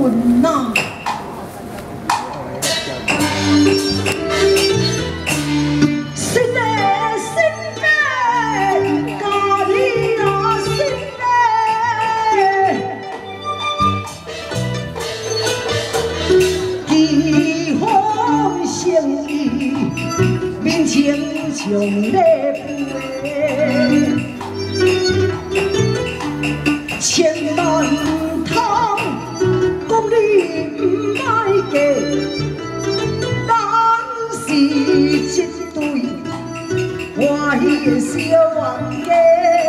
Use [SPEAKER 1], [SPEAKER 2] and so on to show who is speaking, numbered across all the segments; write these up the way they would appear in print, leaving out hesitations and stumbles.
[SPEAKER 1] 魂呐！新的家己啊，新的奇风盛意，面前像咧飞。 千万唔通讲你唔爱嫁，咱是一对欢喜的小冤家。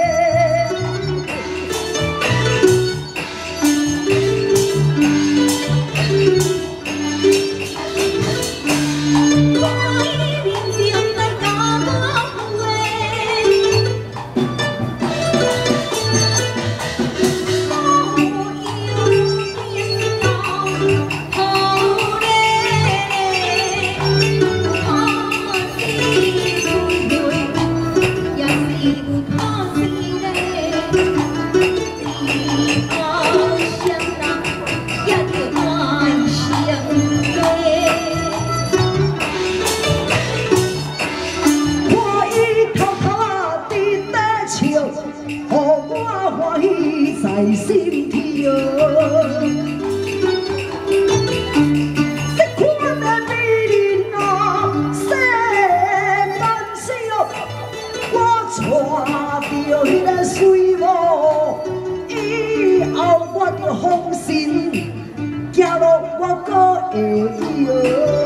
[SPEAKER 1] 在心跳，这款的美人啊，西南小，我带着迄个水某，以后我着放心，行路我搁会摇。